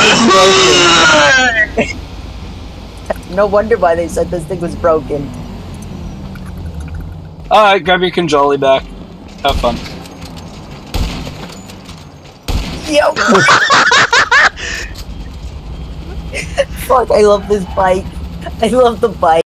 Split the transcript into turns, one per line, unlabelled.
was broken. No wonder why they said this thing was broken.
Alright, grab your Conjolly back. Have fun.
Yo! Fuck, I love this bike. I love the bike.